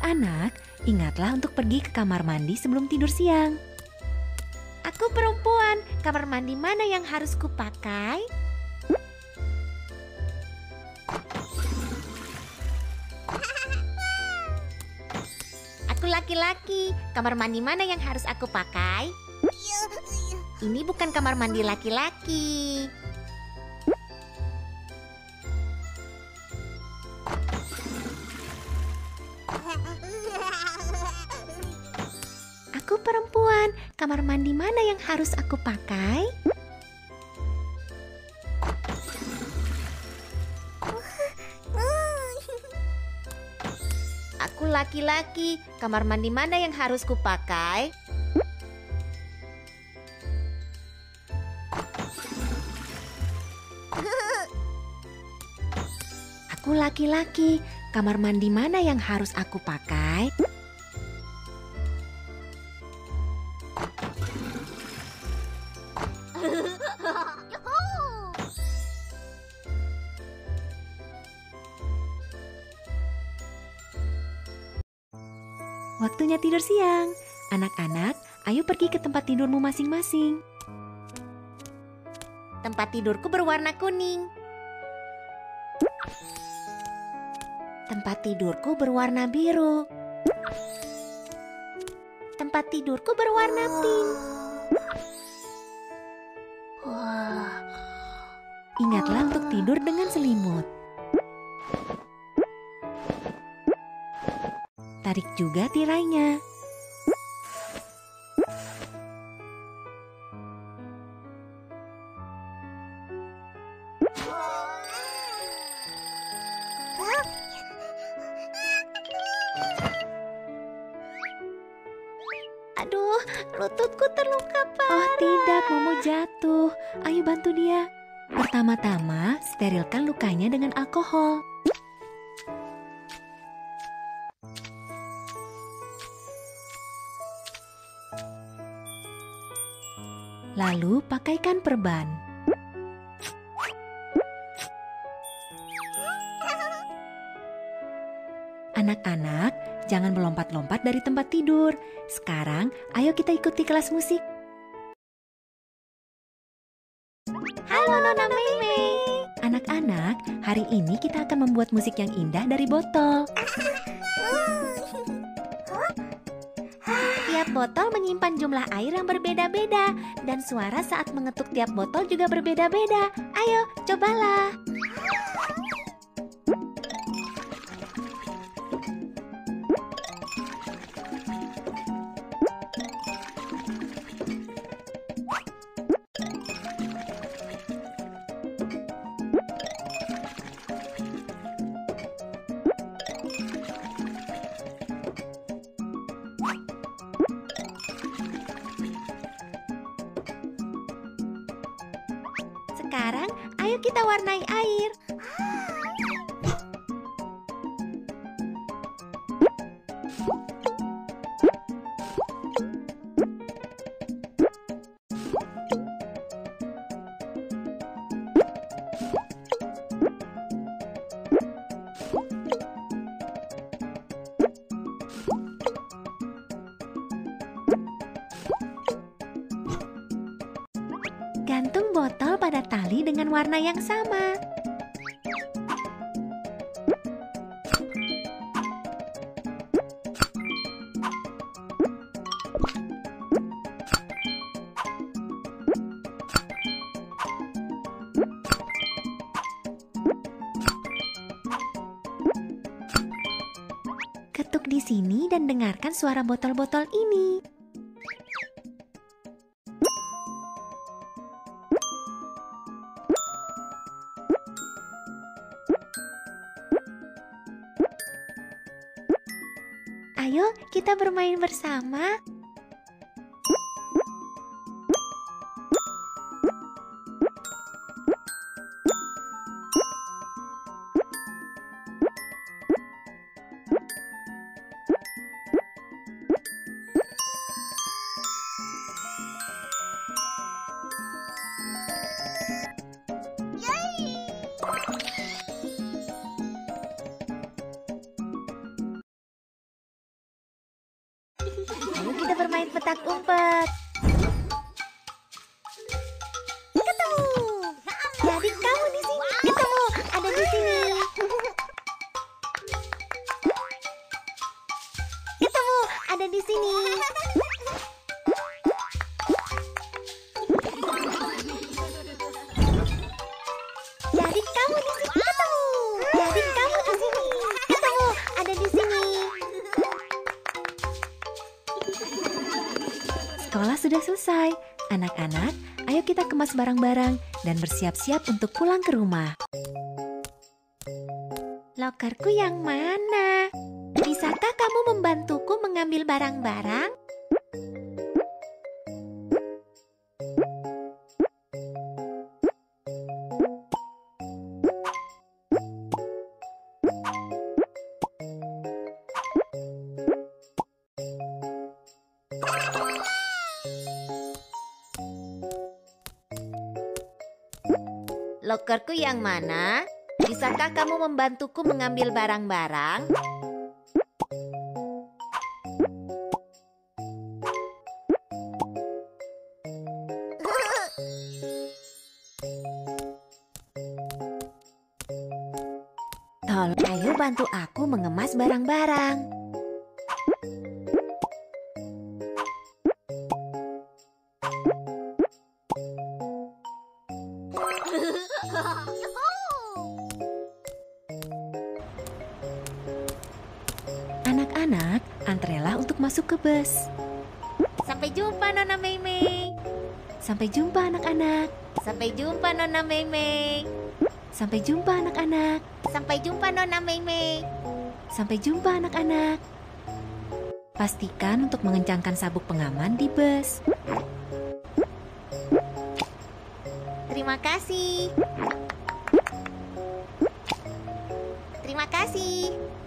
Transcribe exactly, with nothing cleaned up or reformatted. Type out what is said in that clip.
Anak-anak, ingatlah untuk pergi ke kamar mandi sebelum tidur siang. Aku perempuan, kamar mandi mana yang harus kupakai? Aku laki-laki, kamar mandi mana yang harus aku pakai? Ini bukan kamar mandi laki-laki. Aku perempuan, kamar mandi mana yang harus aku pakai? Aku laki-laki, kamar mandi mana yang harus kupakai? Aku laki-laki, kamar mandi mana yang harus aku pakai? Waktunya tidur siang. Anak-anak, ayo pergi ke tempat tidurmu masing-masing. Tempat tidurku berwarna kuning. Tempat tidurku berwarna biru. Tempat tidurku berwarna pink. Ingatlah untuk tidur dengan selimut. Tarik juga tirainya. Aduh, lututku terluka parah. Oh tidak, Momo jatuh. Ayo bantu dia. Pertama-tama, sterilkan lukanya dengan alkohol. Lalu pakaikan perban. Anak-anak, jangan melompat-lompat dari tempat tidur. Sekarang, ayo kita ikuti kelas musik. Halo Nona Meme. Anak-anak, hari ini kita akan membuat musik yang indah dari botol. Tiap botol menyimpan jumlah air yang berbeda-beda dan suara saat mengetuk tiap botol juga berbeda-beda. Ayo, cobalah. Sekarang, ayo kita warnai air. Gantung botol pada tali dengan warna yang sama. Ketuk di sini dan dengarkan suara botol-botol ini. Ayo kita bermain bersama. bermain petak umpet. Ketemu. Jadi kamu di sini. Ketemu. Ada di sini. Ketemu. Ada di sini. Jadi kamu di sini. Ketemu. Jadi kamu di sini. Ketemu. Ada di sini. Sekolah sudah selesai. Anak-anak, ayo kita kemas barang-barang dan bersiap-siap untuk pulang ke rumah. Lokerku yang mana? Bisakah kamu membantuku mengambil barang-barang? Lokerku yang mana? Bisakah kamu membantuku mengambil barang-barang? Tolong, ayo bantu aku mengemas barang-barang. Anak-anak, antrelah untuk masuk ke bus. Sampai jumpa Nona Meimei. Sampai jumpa anak-anak. Sampai jumpa Nona Meimei. Sampai jumpa anak-anak. Sampai jumpa Nona Meimei. Sampai jumpa anak-anak. Pastikan untuk mengencangkan sabuk pengaman di bus. Terima kasih. Terima kasih.